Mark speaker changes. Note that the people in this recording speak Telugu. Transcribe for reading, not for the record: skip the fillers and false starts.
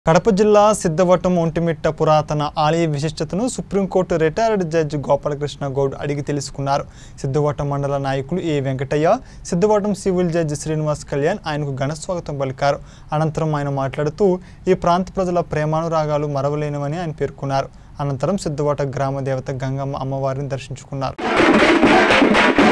Speaker 1: కడప జిల్లా సిద్ధవటం ఒంటిమిట్ట పురాతన ఆలయ విశిష్టతను supreme court retired judge Gopalakrishna Goud అడిగి తెలుసుకున్నారు. సిద్ధవటం మండల నాయకులు A Venkataiah, Siddavatam civil judge Srinivas Kalyan ఆయనకు ఘన స్వాగతం పలికారు. అనంతరం ఆయన మాట్లాడుతూ ఈ ప్రాంత ప్రజల ప్రేమానురాగాలు మరవలేనివని ఆయన పేర్కొన్నారు. అనంతరం సిద్ధవట గ్రామ దేవత గంగమ్మ అమ్మవారిని దర్శించుకున్నారు.